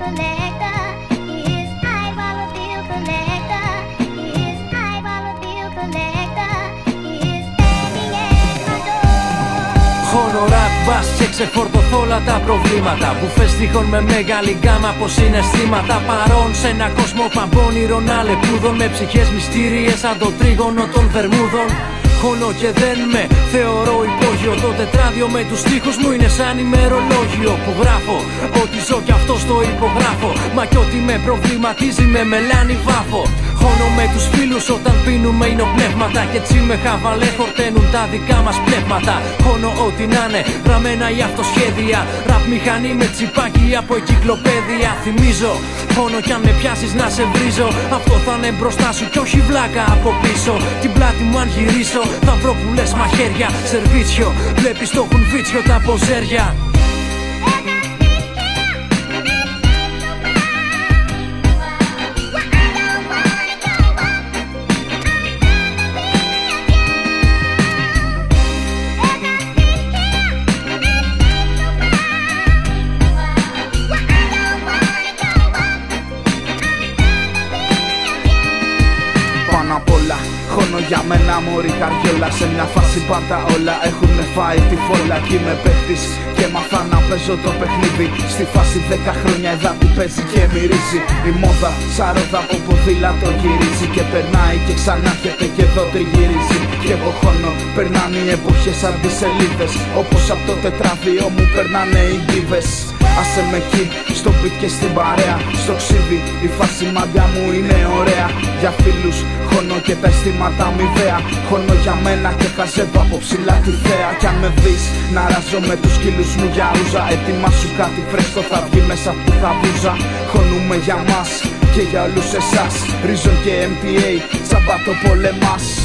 Χώνω rap bass και ξεφορτωθώ όλα τα προβλήματα. Μπουφές τείχων με μεγάλη γκάμα από συναισθήματα. Παρών σε ένα κόσμο παμπώνυρων αλεπούδων, με ψυχές μυστήριες σαν το τρίγωνο των Βερμούδων. Χώνω και δεν με θεωρώ υπόγειο. Το τετράδιο με τους στίχους μου είναι σαν ημερολόγιο που γράφω ότι ζω κι αυτό το υπογράφω. Μα κι ό,τι με προβληματίζει με μελάνι βάφω. Χώνω με τους φίλους όταν πίνουμε υνοπνεύματα, κι έτσι με χαβαλέ χορταίνουν τα δικά μας πνεύματα. Χώνω ό,τι να είναι γραμμένα ή αυτοσχέδια. Ραπ μηχανή με τσιπάκι από εγκυκλοπαίδεια. Θυμίζω, χώνω κι αν με πιάσεις να σε βρίζω. Αυτό θα είναι μπροστά σου κι όχι βλάκα από πίσω. Την πλάτη μου αν γυρίσω θα βρω που λες μαχαίρια. Σερβίτσιο, βλέπεις το έχουν βίτσιο τα ποζέρια. Χώνω για μένα μωρή καριόλα. Σε μια φάση πάντα όλα έχουνε φάει τη φόλα. Κι είμαι παίχτης και μαθά να παίζω το παιχνίδι. Στη φάση 10 χρόνια εδά που παίζει και μυρίζει. Η μόδα σαρόδα από ποδήλατο γυρίζει. Και περνάει και ξανάρχεται και εδώ τριγυρίζει. Κι εγώ χώνω, περνάνε οι εποχές σαν τις σελίδες. Όπως από το τετράδιο μου περνάνε οι ντίβες. Άσε με εκεί, στο beat και στην παρέα. Στο ξύδι η φάση μάγκα μου είναι ωραία. Για φίλους χώνω και τα αισθήματα αμοιβαία. Χώνω για μένα και χαζεύω από ψηλά τη θέα. Κι αν με δεις να ράζω με τους σκύλους μου για ούζα, ετοιμάσου κάτι φρέσκο θα βγει μέσα από τη χαβούζα. Χώνουμε για μας και για όλους εσάς. Ρίζον και MTA, τσαμπάτο πολεμάς.